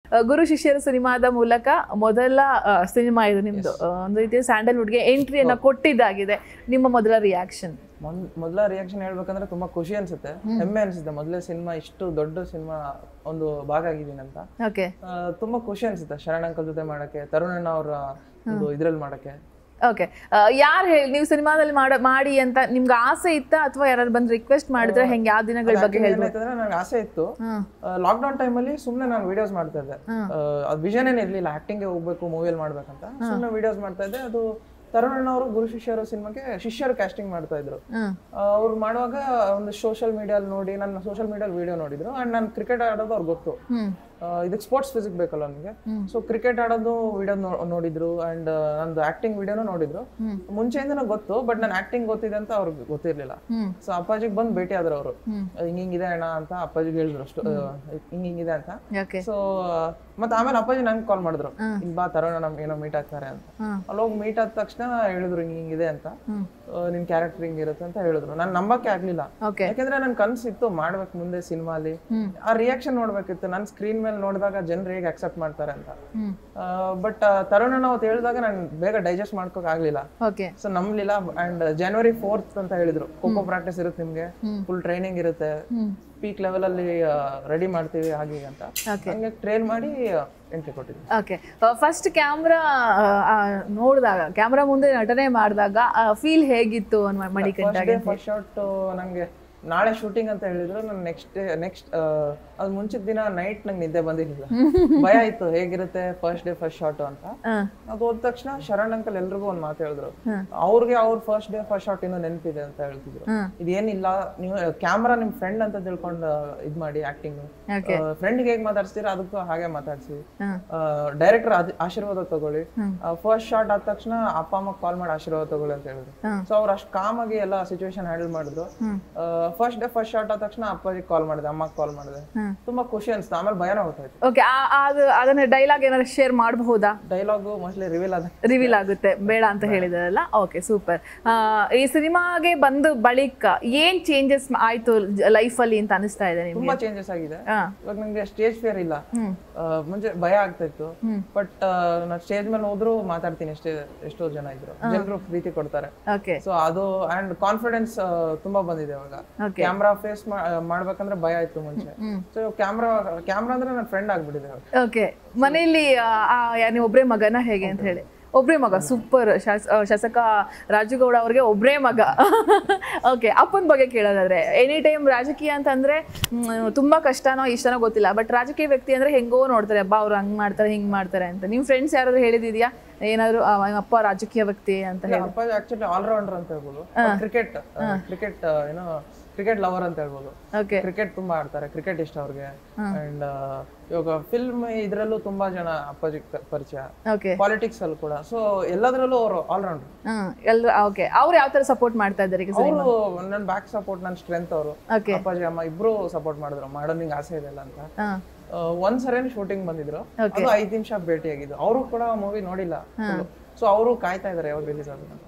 ಗುರು ಶಿಷ್ಯರು ಸಿನಿಮಾದ ಮೂಲಕ ಮೊದಲ ಸಿನಿಮಾ ಇದು ನಿಮ್ದು, ಒಂದು ರೀತಿಯ ಸ್ಯಾಂಡಲ್ವುಡ್ಗೆ ಎಂಟ್ರಿಯನ್ನ ಕೊಟ್ಟಿದ್ದಾಗಿದೆ. ನಿಮ್ಮ ಮೊದಲ ರಿಯಾಕ್ಷನ್? ಮೊದಲ ರಿಯಾಕ್ಷನ್ ಹೇಳ್ಬೇಕಂದ್ರೆ ತುಂಬಾ ಖುಷಿ ಅನ್ಸುತ್ತೆ, ಹೆಮ್ಮೆ ಅನ್ಸುತ್ತೆ. ಮೊದಲೇ ಸಿನಿಮಾ, ಇಷ್ಟು ದೊಡ್ಡ ಸಿನಿಮಾ ಒಂದು ಭಾಗ ಆಗಿದ್ದೀನಿ ಅಂತ ತುಂಬಾ ಖುಷಿ ಅನ್ಸುತ್ತೆ. ಶರಣ್ ಅಂಕಲ್ ಜೊತೆ ಮಾಡಕ್ಕೆ, ತರುಣಣ್ಣ ಅವರ ಒಂದು ಇದ್ರಲ್ಲಿ ಮಾಡಕ್ಕೆ. ಓಕೆ, ಯಾರು ಹೇಳಿ ನೀವು ಸಿನಿಮಾದಲ್ಲಿ ಮಾಡಿ ಅಂತ ನಿಮ್ಗೆ ಆಸೆ ಇತ್ತ, ಅಥವಾ ಯಾರು ಬಂದು ರಿಕ್ವೆಸ್ಟ್ ಮಾಡಿದ್ರೆ ಹೆಂಗೆ? ಯಾವ ದಿನಗಳ ಬಗ್ಗೆ ಹೇಳ್ಬೇಕಂದ್ರೆ ನನಗೆ ಆಸೆ ಇತ್ತು. ಲಾಕ್ಡೌನ್ ಟೈಮಲ್ಲಿ ಸುಮ್ನೆ ನಾನು ವಿಡಿಯೋಸ್ ಮಾಡ್ತಾ ಇದ್ದೆ. ಅದು ವಿಷನ್ ಏನ್ ಇರ್ಲಿಲ್ಲ ಆಕ್ಟಿಂಗ್ ಹೋಗ್ಬೇಕು, ಮೂವಿಯಲ್ಲಿ ಮಾಡ್ಬೇಕಂತ. ಸುಮ್ನೆ ವಿಡಿಯೋಸ್ ಮಾಡ್ತಾ ಇದ್ದೆ. ಅದು ತರುಣಣ್ಣ ಅವರು ಗುರು ಶಿಷ್ಯರು ಸಿನಿಮಾಗೆ ಶಿಷ್ಯರು ಕ್ಯಾಸ್ಟಿಂಗ್ ಮಾಡ್ತಾ ಇದ್ರು. ಅವ್ರು ಮಾಡುವಾಗ ಒಂದು ಸೋಷಿಯಲ್ ಮೀಡಿಯಲ್ಲಿ ನೋಡಿ, ನನ್ನ ಸೋಷಿಯಲ್ ಮೀಡಿಯಲ್ಲಿ ವಿಡಿಯೋ ನೋಡಿದ್ರು. ಅಂಡ್ ನಾನು ಕ್ರಿಕೆಟ್ ಆಡೋದು ಅವ್ರಿಗೆ ಗೊತ್ತು. ಇದಕ್ಕೆ ಸ್ಪೋರ್ಟ್ಸ್ ಫಿಸಿಕ್ ಬೇಕಲ್ಲ ನನಗೆ. ಸೊ ಕ್ರಿಕೆಟ್ ಆಡೋದು ವಿಡಿಯೋ ನೋಡಿದ್ರು. ಅಂಡ್ ನಂದು ಆಕ್ಟಿಂಗ್ ವಿಡಿಯೋನು ನೋಡಿದ್ರು. ಮುಂಚೆಯಿಂದ ನಂಗೆ ಗೊತ್ತು, ಬಟ್ ನಾನು ಆಕ್ಟಿಂಗ್ ಗೊತ್ತಿದೆ ಅಂತ ಅವ್ರಿಗೆ ಗೊತ್ತಿರ್ಲಿಲ್ಲ. ಸೊ ಅಪ್ಪಾಜಿಗೆ ಬಂದು ಭೇಟಿ ಆದ್ರು ಅವರು. ಹಿಂಗಿದೆ ಅಣ್ಣ ಅಂತ ಅಪ್ಪಾಜಿಗೆ ಹೇಳಿದ್ರು, ಅಷ್ಟು ಹಿಂಗಿದೆ ಅಂತ. ಸೊ ಮತ್ತೆ ಆಮೇಲೆ ಅಪ್ಪಾಜಿ ನಂಗೆ ಕಾಲ್ ಮಾಡಿದ್ರು, ಹಿಂಗ್ ಬಾ ತರೋಣ, ನಮ್ಗೆ ಏನೋ ಮೀಟ್ ಆಗ್ತಾರೆ ಅಂತ. ಅಲ್ಲಿ ಹೋಗಿ ಮೀಟ್ ಆದ ತಕ್ಷಣ ಹೇಳಿದ್ರು ಹಿಂಗಿದೆ ಅಂತ, ನಿನ್ ಕ್ಯಾರೆಕ್ಟರ್ ಹಿಂಗಿರುತ್ತೆ ಅಂತ ಹೇಳಿದ್ರು. ನಾನು ನಂಬಕ್ಕೆ ಆಗ್ಲಿಲ್ಲ, ಯಾಕಂದ್ರೆ ನನ್ ಕನ್ಸಿತ್ತು ಮಾಡ್ಬೇಕು ಮುಂದೆ ಸಿನಿಮಾಲಿ. ಆ ರಿಯಾಕ್ಷನ್ ನೋಡ್ಬೇಕಿತ್ತು, ನನ್ ಸ್ಕ್ರೀನ್ ಮೇಲೆ ನೋಡಿದಾಗ ಜನರು ಹೇಗೆ ಅಕ್ಸೆಪ್ಟ್ ಮಾಡ್ತಾರೆ ಅಂತ. ಬಟ್ ತರುಣಣ್ಣ ಅವತ್ತು ಹೇಳಿದಾಗ ನಾನು ಬೇಗ ಡೈಜೆಸ್ಟ್ ಮಾಡ್ಕೋಕ್ ಆಗ್ಲಿಲ್ಲ. ಸೊ ನಂಬಲಿಲ್ಲ. ಅಂಡ್ January 4th ಅಂತ ಹೇಳಿದ್ರು, ಖೋಖೋ ಪ್ರಾಕ್ಟೀಸ್ ಇರುತ್ತೆ ನಿಮ್ಗೆ, ಫುಲ್ ಟ್ರೈನಿಂಗ್ ಇರುತ್ತೆ, ಪೀಕ್ ಲೆವೆಲ್ ಅಲ್ಲಿ ರೆಡಿ ಮಾಡ್ತೀವಿ ಹಾಗೆ ಅಂತ. ಹಂಗೆ ಟ್ರೈನ್ ಮಾಡಿ ಎಂಟ್ರಿ ಕೊಟ್ಟಿದ್ವಿ. ಓಕೆ, ಫಸ್ಟ್ ಕ್ಯಾಮ್ರಾ ನೋಡಿದಾಗ, ಕ್ಯಾಮ್ರಾ ಮುಂದೆ ನಟನೆ ಮಾಡಿದಾಗ ಫೀಲ್ ಹೇಗಿತ್ತು ಮಣಿಕಂಠಗೆ? ಫಸ್ಟ್ ಶಾಟ್ ನಂಗೆ ನಾಳೆ ಶೂಟಿಂಗ್ ಅಂತ ಹೇಳಿದ್ರು. ನಾನು ನೆಕ್ಸ್ಟ್ ಅದು ಮುಂಚಿನ ದಿನ ನೈಟ್ ನಂಗೆ ನಿದ್ದೆ ಬಂದಿರ್ಲಿಲ್ಲ. ಭಯ ಇತ್ತು ಹೇಗಿರುತ್ತೆ ಫಸ್ಟ್ ಡೇ ಫಸ್ಟ್ ಶಾಟ್ ಅಂತ. ಅದು ಹೋದ ತಕ್ಷಣ ಶರಣ್ ಅಂಕಲ್ ಎಲ್ರಿಗೂ ಒಂದ್ ಮಾತು ಹೇಳಿದ್ರು, ಅವ್ರಿಗೆ ಅವ್ರ ಫಸ್ಟ್ ಡೇ ಫಸ್ಟ್ ಶಾಟ್ ಇನ್ನೂ ನೆನಪಿದೆ ಅಂತ ಹೇಳ್ತಿದ್ರು. ಇದೇನಿಲ್ಲ, ನೀವು ಕ್ಯಾಮ್ರಾ ನಿಮ್ ಫ್ರೆಂಡ್ ಅಂತ ತಿಳ್ಕೊಂಡು ಇದ್ ಮಾಡಿ ಆಕ್ಟಿಂಗ್. ಫ್ರೆಂಡ್ ಹೇಗ್ ಮಾತಾಡ್ಸ್ತೀರ ಅದಕ್ಕೂ ಹಾಗೆ ಮಾತಾಡ್ಸಿ. ಡೈರೆಕ್ಟರ್ ಆಶೀರ್ವಾದ ತಗೊಳ್ಳಿ. ಫಸ್ಟ್ ಶಾಟ್ ಆದ ತಕ್ಷಣ ಅಪ್ಪ ಅಮ್ಮ ಕಾಲ್ ಮಾಡಿ ಆಶೀರ್ವಾದ ತಗೊಳ್ಳಿ ಅಂತ ಹೇಳಿದ್ರು. ಸೊ ಅವ್ರು ಅಷ್ಟು ಕಾಮ್ ಆಗಿ ಎಲ್ಲ ಸಿಚುವೇಶನ್ ಹ್ಯಾಂಡಲ್ ಮಾಡಿದ್ರು. ಫಸ್ಟ್ ಡೇ ಫಸ್ಟ್ ಶಾಟ್ ಆದ ತಕ್ಷಣ ಅಪ್ಪಾಜಿ ಕಾಲ್ ಮಾಡಿದೆ, ಅಮ್ಮಗ್ ಕಾಲ್ ಮಾಡಿದೆ. ತುಂಬಾ ಖುಷಿ ಅನ್ಸ್ತು. ಆಮೇಲೆ ಭಯನ ಹೋಗ್ತಾಯ್ತು. ಓಕೆ, ಅದನ್ನ ಡೈಲಾಗ್ ಏನಾದ್ರು ಶೇರ್ ಮಾಡಬಹುದಾ? ಡೈಲಾಗ್ ಮೋಸ್ಟ್ಲಿ ರಿವೀಲ್ ಆಗುತ್ತೆ, ಬೇಡ ಅಂತ ಹೇಳಿದಾರಲ್ಲ. Okay, super. ಈ ಸಿನಿಮಾಗೆ ಬಂದ ಬಳಿಕ ಏನ್ ಚೇಂಜಸ್ ಆಯ್ತು ಲೈಫ್ ಅಲ್ಲಿ ಅಂತ ಅನಿಸ್ತಾ ಇದೆ ನಿಮ್ಗೆ? ತುಂಬಾ ಚೇಂಜಸ್ ಆಗಿದೆ. ಇವಾಗ ನಂಗೆ ಸ್ಟೇಜ್ ಫಿಯರ್ ಇಲ್ಲ. ಮುಂಚೆ ಭಯ ಆಗ್ತಾ ಇತ್ತು, ಬಟ್ ನಾನು ಸ್ಟೇಜ್ ಮೇಲೆ ಹೋದ್ರು ಮಾತಾಡ್ತೀನಿ. ಎಷ್ಟೋ ಜನ ಇದ್ರು, ಜನರು ಪ್ರೀತಿ ಕೊಡ್ತಾರೆ. ಸೊ ಅದು ಅಂಡ್ ಕಾನ್ಫಿಡೆನ್ಸ್ ತುಂಬಾ ಬಂದಿದೆ ಇವಾಗ. ಕ್ಯಾಮ್ರಾ ಫೇಸ್ ಮಾಡ್ಬೇಕಂದ್ರೆ ಭಯ ಇತ್ತು ಮುಂಚೆ. ಸೊ ಕ್ಯಾಮ್ರಾ ಅಂದ್ರೆ ನನ್ನ ಫ್ರೆಂಡ್ ಆಗ್ಬಿಟ್ಟಿದೆ. ಓಕೆ, ಮನೆಯಲ್ಲಿ ನೀವು ಒಬ್ರೇ ಮಗನ ಹೇಗೆ ಅಂತ ಹೇಳಿ? ಒಬ್ರೇ ಮಗ, ಸೂಪರ್. ಶಾಸಕ ರಾಜುಗೌಡ ಅವ್ರಿಗೆ ಒಬ್ರೇ ಮಗ. ಓಕೆ, ಅಪ್ಪನ ಬಗ್ಗೆ ಕೇಳೋದಾದ್ರೆ, ಎನಿ ಟೈಮ್ ರಾಜಕೀಯ ಅಂತಂದ್ರೆ ತುಂಬಾ ಕಷ್ಟನೋ ಇಷ್ಟನೋ ಗೊತ್ತಿಲ್ಲ, ಬಟ್ ರಾಜಕೀಯ ವ್ಯಕ್ತಿ ಅಂದ್ರೆ ಹೆಂಗೋ ನೋಡ್ತಾರೆ, ಅಬ್ಬಾ ಅವ್ರು ಹಂಗ್ ಮಾಡ್ತಾರೆ ಹಿಂಗ್ ಮಾಡ್ತಾರೆ ಅಂತ. ನಿಮ್ ಫ್ರೆಂಡ್ಸ್ ಯಾರಾದ್ರೂ ಹೇಳಿದಿದ್ಯಾ ಏನಾದ್ರು ಅಪ್ಪ ರಾಜಕೀಯ ವ್ಯಕ್ತಿ ಅಂತ ಹೇಳಿ? ಅಪ್ಪ ಆಕ್ಚುಲಿ ಆಲ್ರೌಂಡರ್ ಅಂತ ಹೇಳ್ಬೋದು. ಕ್ರಿಕೆಟ್ ಲವರ್ ಅಂತ ಹೇಳ್ಬೋದು. ಕ್ರಿಕೆಟ್ ತುಂಬಾ ಆಡ್ತಾರೆ, ಕ್ರಿಕೆಟ್ ಇಷ್ಟ ಅವ್ರಿಗೆ. ಅಂಡ್ ಇವಾಗ ಫಿಲ್ಮ್ ಇದ್ರಲ್ಲೂ ತುಂಬಾ ಜನ ಅಪ್ಪಾಜಿ ಪರಿಚಯ, ಪಾಲಿಟಿಕ್ಸ್ ಅಲ್ಲಿ ಕೂಡ. ಸೊ ಎಲ್ಲದರಲ್ಲೂ ಅವರು ಆಲ್ರೌಂಡರ್. ಓಕೆ, ಅವ್ರು ಯಾವ ತರ ಸಪೋರ್ಟ್ ಮಾಡ್ತಾ ಇದ್ದಾರೆ? ಅವರು ನನ್ನ ಬ್ಯಾಕ್ ಸಪೋರ್ಟ್, ನನ್ನ ಸ್ಟ್ರೆಂತ್. ಅವರು ಅಪ್ಪಾಜಿ ಅಮ್ಮ ಇಬ್ರು ಸಪೋರ್ಟ್ ಮಾಡಿದ್ರು, ಮಾಡೋ ನಿಂಗೆ ಆಸೆ ಇದೆಲ್ಲ ಅಂತ. ಒಂದ್ಸರಿ ಶೂಟಿಂಗ್ ಬಂದಿದ್ರು, ಅದು 5 ನಿಮಿಷ ಭೇಟಿ ಆಗಿದ್ದು. ಅವರು ಕೂಡ ಮೂವಿ ನೋಡಿಲ್ಲ, ಸೊ ಅವರು ಕಾಯ್ತಾ ಇದಾರೆ ಯಾವಾಗ ರಿಲೀಸ್ ಆಗುತ್ತೆ ಅಂತ.